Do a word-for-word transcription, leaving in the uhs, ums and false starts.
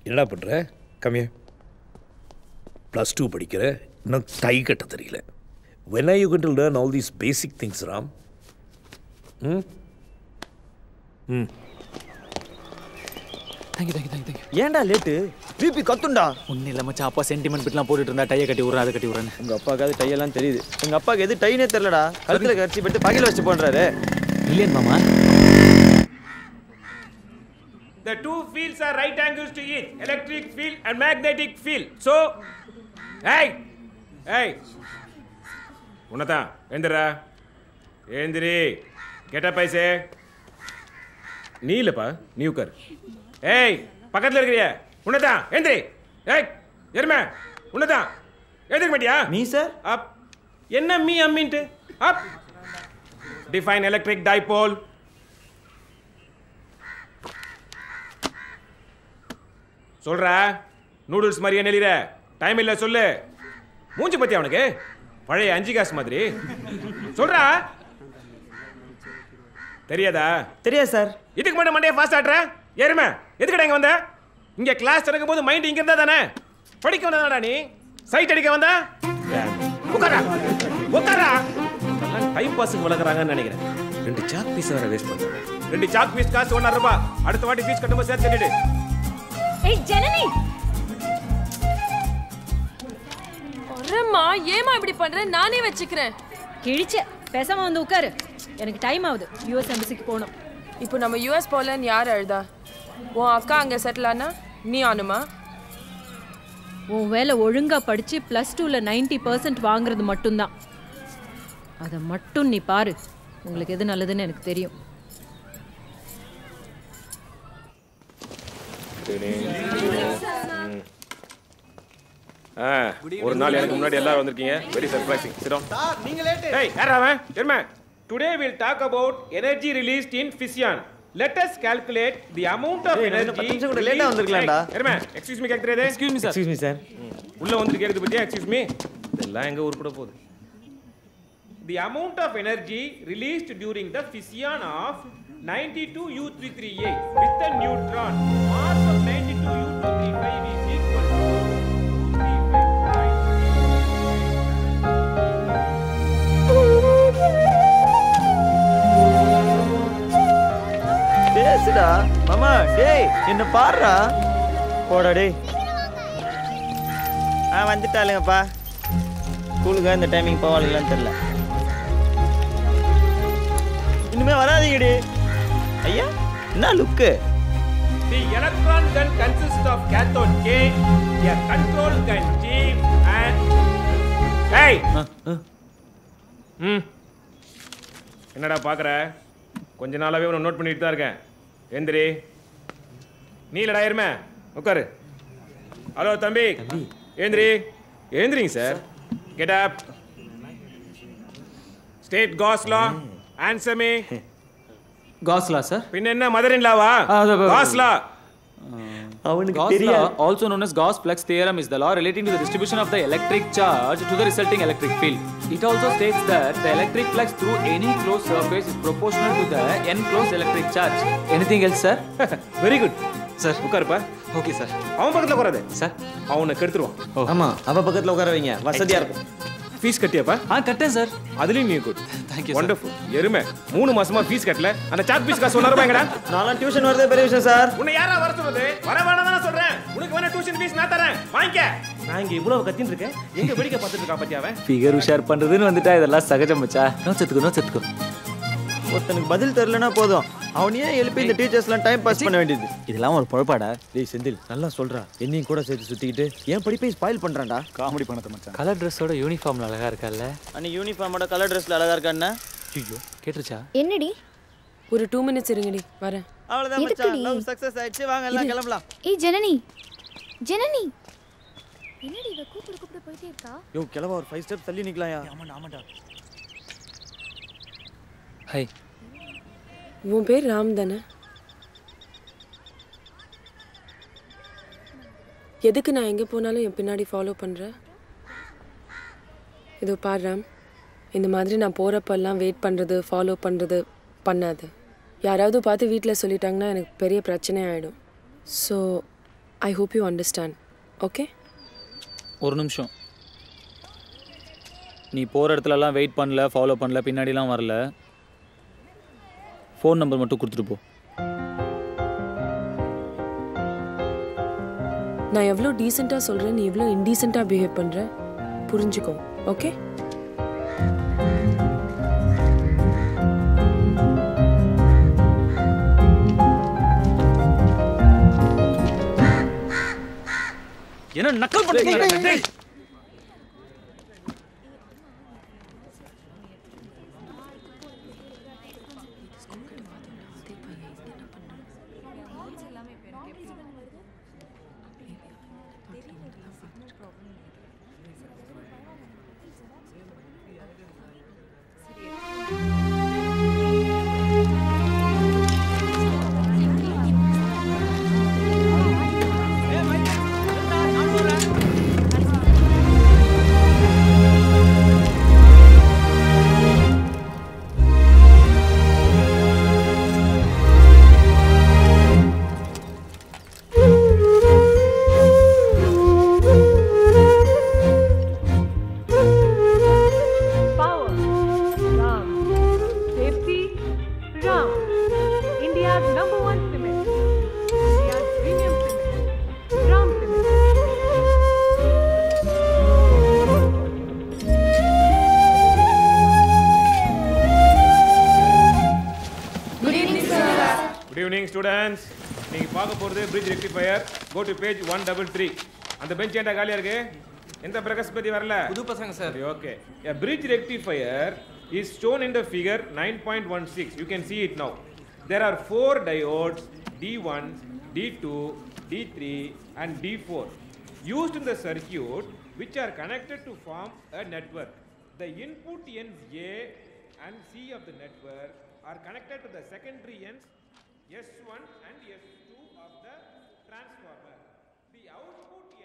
என்னடா பண்ணுற? கம்மியா ப்ளஸ் டூ படிக்கிற, இன்னும் டை கட்ட தெரியல. When are you going to learn all these basic things, Ram? ம் ம் தேங்க்யூ தேங்க்யூ தேங்க்யூ தேங்க்யூ. ஏன்டா லேட்டு? பிபி கத்துண்டா. ஒன்றும் இல்லை மச்சான், அப்பா சென்டிமெண்ட் பிட்லாம் போட்டுட்டு இருந்தா டையை கட்டி விட்றேன் அதை கட்டி விட்றேன்னு. உங்கள் அப்பாவுக்காவது டையெல்லாம் தெரியுது. எங்கள் அப்பாவுக்கு எது டைனே தெரிலடா. கழுத்தில் கடிச்சு போட்டு பகையில் வச்சு போன்றாரு. இல்லையா மாமா? The two fields are right angles to each, electric field and magnetic field. So, hey, hey, உன்னதா எந்திரா, எந்திரி, கெட்ட பைசே. நீ இல்லப்பா, நீ உட்கார். ஏய், பக்கத்தில் இருக்கிறிய உன்னதா எந்திரி. ஏய், எருமை உன்னதா எந்திரிக்க மாட்டியா? Me sir. அப் என்ன மீ அம்மின்ட்டு? அப் டிஃபைன் எலக்ட்ரிக் டைபோல். சொல்றா, நூடுல்ஸ் மாதிரியே நெளிற. டைம் இல்லை சொல்லு. மூஞ்சி பத்தி அவனுக்கு பழைய அஞ்சு காசு மாதிரி. சொல்றா. தெரியாதா? தெரியாது சார். இதுக்கு மட்டும் மண்டையை ஃபாஸ்ட் ஆட்டுற எருமை. எதுக்கடா இங்க வந்த? இங்க கிளாஸ் நடக்கும் போது மைண்ட் இங்க இருந்தா தானே? படிக்க வந்ததாடா நீ? சைட் அடிக்க வந்தா? உட்காரா உட்காரா. டைம் பாஸுக்கு வளர்க்குறாங்கன்னு நினைக்கிறேன். ரெண்டு சாக் பீஸ் வேற வேஸ்ட் பண்றாங்க. ரெண்டு சாக் பீஸ் காசு ஒன்னா ரூபாய். அடுத்த வாட்டி பீஸ் கட்டும்போது சேர்த்து கட்டிடு. ஏய் ஜனனி, ஒரேம்மா ஏமா இப்படி பண்ற? நானே வச்சுக்கிறேன். கிழிச்ச பேசாம வந்து உட்காரு. எனக்கு டைம் ஆகுது. யூஎஸ் எம்பசிக்கு போகணும். இப்போ நம்ம யூஎஸ் போகலன்னு யார் அழுதா? உன் அக்கா அங்கே செட்டில் ஆனா நீ ஆனுமா? உன் வேலை ஒழுங்கா படிச்சு பிளஸ் டூல நைன்டி பர்சன்ட் வாங்குறது மட்டும்தான். அதை மட்டும் நீ பாரு. உங்களுக்கு எது நல்லதுன்னு எனக்கு தெரியும். ஒரு நாள் எனக்கு முன்னாடி எல்லாரும் வந்திருக்கீங்க. Very surprising. Sit down. Sir நீங்க லேட். ஏய் யாரா அவன்? எருமை. Today we'll talk about energy released in fission. Let us calculate the amount of energy. பத்து நிமிஷம் கூட லேட்டா வந்திருக்கலாம்டா. எருமை, எக்ஸ்கியூஸ் மீ கேக்குறதே. Excuse me sir. Excuse me sir. உள்ள வந்து கேக்குது பத்தியா? Excuse me. இதெல்லாம் எங்க ஊர் கூட போகுது. The amount of energy released during the fission of ninety-two U three thirty-eight with a neutron. Mass of ninety-two U two thirty-five is equal to two thirty-five. பேசுடா மாமா. டேய் என்ன பாருடா. போடா டேய். ஆ வந்துட்டாளுங்கப்பா. ஸ்கூலுக்கு இந்த டைமிங் போவாளுங்களான்னு தெரியல. இனிமே வராதீங்கடி. ஐயா என்ன லுக்கு? The electron gun consists of cathode K, a control gun G, and hey. ம். என்னடா பாக்குற? கொஞ்ச நாளாவே உன்னை நோட் பண்ணிட்டு தான் இருக்கேன். எந்திரி. நீ இல்லடா எருமை. உட்காரு. ஹலோ தம்பி. எந்திரி. எந்திரிங்க sir. Get up. State Gauss law. Answer me. Gauss law sir. பின்ன என்ன மதர் இன் லாவா? Gauss law. அவனுக்கு Gauss தெரியாது. law, also known as Gauss-Flux theorem, is the law relating to the distribution of the electric charge to the resulting electric field. It also states that the electric flux through any closed surface is proportional to the enclosed electric charge. Anything else, sir? Very good Sir. உட்காருப்பா. Okay, sir. அவன் பக்கத்துல உட்காராத. Sir. அவனை கெடுத்துருவான். ஆமா அவ பக்கத்துல உட்கார வைங்க. வசதியா இருக்கும். ஃபீஸ் கட்டியாப்பா? ஆ கட்டேன் சார். அதுலயும் நீ good. Thank you, sir. Wonderful. எருமை மூணு மாசமா ஃபீஸ் கட்டல. அந்த சாக் பீஸ் காசு ஒண்ணு ரூபாய்ங்கடா. நாலாம் டியூஷன் வரதே பெரிய விஷயம் சார். உன்னை யாரா வர சொல்றது? வர வேணாம் தான சொல்றேன். உனக்கு வேணா டியூஷன் ஃபீஸ் நான் தரேன். வாங்கிக்க. நான் இங்க இவ்வளவு கத்தின்னு இருக்கேன். எங்க வெடிக்க பார்த்துட்டு இருக்கா பாத்தியா அவன்? ஃபிகர் உஷார் பண்றதுன்னு வந்துட்டா இதெல்லாம் சகஜம் மச்சா. நோட்ஸ் எடுத்துக்கோ நோட்ஸ் எடுத்துக்கோ. ஒருத்தனுக்கு பதில் தெரியலனா போதும் அவனையே எழுப்பி இந்த டீச்சர்ஸ்லாம் டைம் பாஸ் பண்ண வேண்டியது. இதெல்லாம் ஒரு பொழப்பாடா. டேய் செந்தில் நல்லா சொல்றா. என்னையும் கூட சேர்த்து சுத்திக்கிட்டு ஏன் படிப்பை ஸ்பாயில் பண்றான்டா. காமெடி பண்ணத மச்சான். கலர் ட்ரெஸ்ஸோட யூனிஃபார்ம்ல அழகா இருக்கல்ல. அன்னைக்கு யூனிஃபார்மோட கலர் ட்ரெஸ்ல அழகா இருக்கானே. ஐயோ கேட்ருச்சா? என்னடி? ஒரு டூ மினிட்ஸ் இருங்கடி வரேன். அவ்வளவுதான் மச்சான். லவ் சக்சஸ் ஆயிடுச்சு. வாங்க எல்லாம் கிளம்பலாம். ஏய் ஜனனி. ஜனனி. என்னடி இவ கூப்பிடு கூப்பிடு போயிட்டே இருக்கா? யோ கிளவா ஒரு ஃபைவ் ஸ்டெப் தள்ளி நிக்கலாம்யா. ஆமாடா ஆமாடா. ஹை. உன் பேர் ராம் தானே? எதுக்கு நான் எங்கே போனாலும் என் பின்னாடி ஃபாலோ பண்ணுறேன்? இதோ பாரு ராம், இந்த மாதிரி நான் போகிறப்பெல்லாம் வெயிட் பண்ணுறது ஃபாலோ பண்ணுறது பண்ணாது. யாராவது பார்த்து வீட்டில் சொல்லிட்டாங்கன்னா எனக்கு பெரிய பிரச்சனை ஆகிடும். So I hope you understand. Okay? ஒரு நிமிஷம். நீ போகிற இடத்துலலாம் வெயிட் பண்ணல, ஃபாலோ பண்ணல, பின்னாடிலாம் வரல. ஃபோன் நம்பர் மட்டும் கொடுத்துட்டு போ. நான் எவ்வளோ டீசெண்டாக சொல்கிறேன், நீ எவ்வளோ இன்டீசெண்டாக பிஹேவ் பண்ணுற புரிஞ்சுக்கோ. ஓகே? என்ன நக்கல் பண்ணுறீங்க? Students, நீங்க பார்க்க போறது bridge rectifier. Go to page one thirty-three. அந்த பெஞ்ச் ஏன்டா காலியா இருக்கு? எந்த பிரகாஷ்பதி வரல? புது பசங்க sir. Okay. A bridge rectifier is shown in the figure nine point one six. You can see it now. There are four diodes D one, D two, D three and D four used in the circuit which are connected to form a network. The input ends A and C of the network are connected to the secondary ends S one and S two of the transformer. The output